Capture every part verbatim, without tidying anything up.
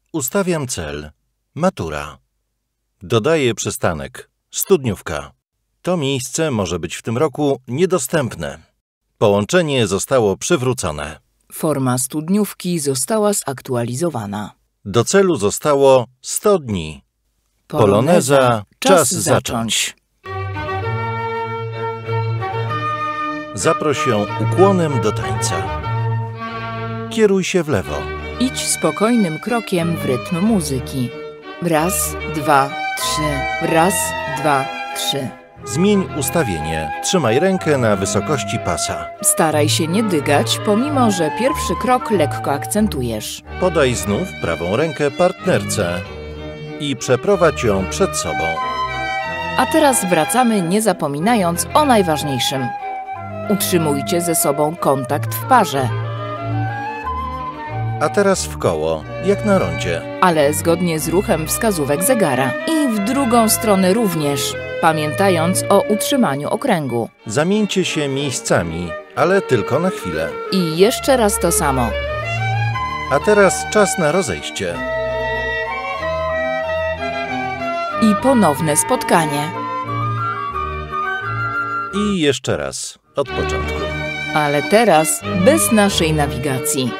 Ustawiam cel. Matura. Dodaję przystanek. Studniówka. To miejsce może być w tym roku niedostępne. Połączenie zostało przywrócone. Forma studniówki została zaktualizowana. Do celu zostało sto dni. Poloneza, czas zacząć. Zaproś ją ukłonem do tańca. Kieruj się w lewo. Idź spokojnym krokiem w rytm muzyki. Raz, dwa, trzy. Raz, dwa, trzy. Zmień ustawienie. Trzymaj rękę na wysokości pasa. Staraj się nie dygać, pomimo że pierwszy krok lekko akcentujesz. Podaj znów prawą rękę partnerce i przeprowadź ją przed sobą. A teraz wracamy, nie zapominając o najważniejszym. Utrzymujcie ze sobą kontakt w parze. A teraz w koło, jak na rondzie. Ale zgodnie z ruchem wskazówek zegara. I w drugą stronę również, pamiętając o utrzymaniu okręgu. Zamieńcie się miejscami, ale tylko na chwilę. I jeszcze raz to samo. A teraz czas na rozejście. I ponowne spotkanie. I jeszcze raz, od początku. Ale teraz bez naszej nawigacji.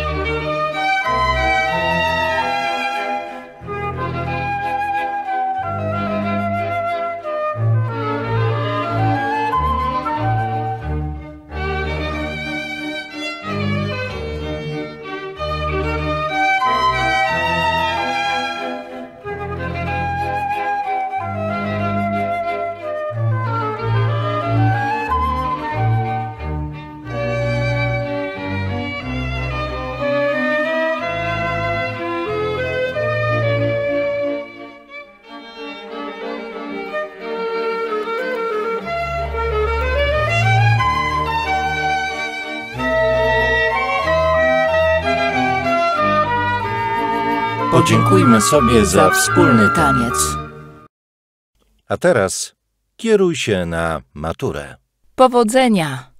Podziękujmy sobie za wspólny taniec. A teraz kieruj się na maturę. Powodzenia!